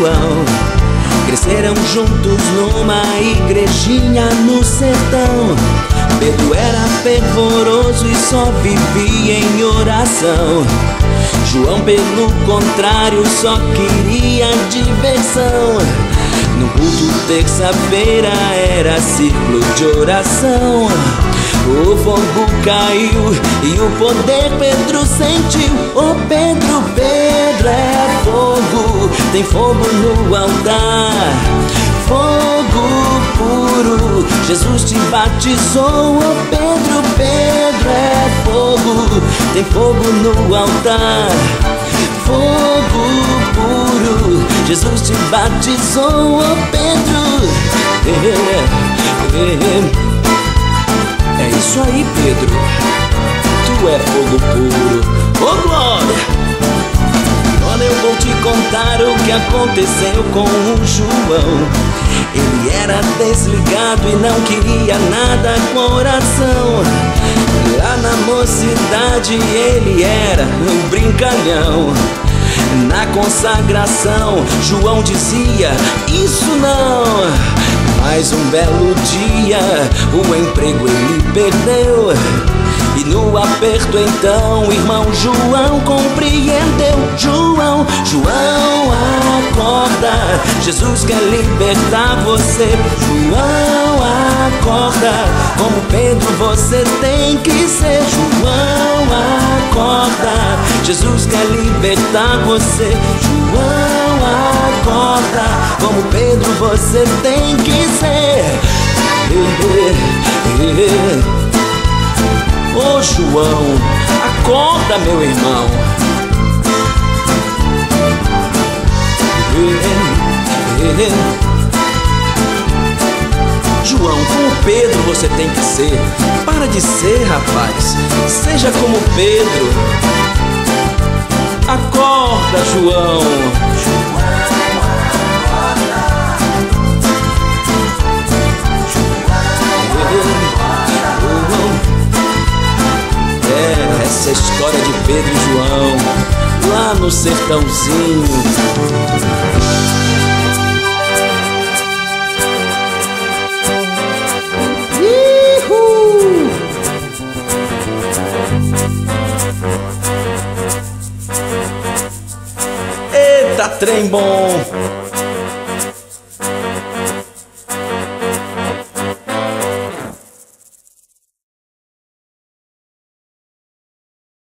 João. Cresceram juntos numa igrejinha no sertão. Pedro era fervoroso e só vivia em oração. João, pelo contrário, só queria diversão. No culto terça-feira era círculo de oração. O fogo caiu e o poder Pedro sentiu. Oh Pedro, Pedro é fogo, tem fogo no altar, fogo puro, Jesus te batizou. Oh Pedro, Pedro é fogo, tem fogo no altar, fogo puro, Jesus te batizou. Oh Pedro, é isso aí, Pedro, tu é fogo puro. Oh glória! Agora eu vou te contar o que aconteceu com o João. Ele era desligado e não queria nada com a oração. Lá na mocidade ele era um brincalhão. Na consagração João dizia: isso não. Mas um belo dia o emprego ele perdeu. E no aperto então o irmão João compreendeu. João, João, acorda, Jesus quer libertar você. João, acorda, como Pedro você tem que ser. João, acorda, Jesus quer libertar você. João, acorda, como Pedro você tem que ser. Ô João, acorda meu irmão. João, como Pedro você tem que ser. Para de ser, rapaz, seja como Pedro. Acorda, João. Essa história de Pedro e João lá no sertãozinho. Uhul! Eita, trem bom!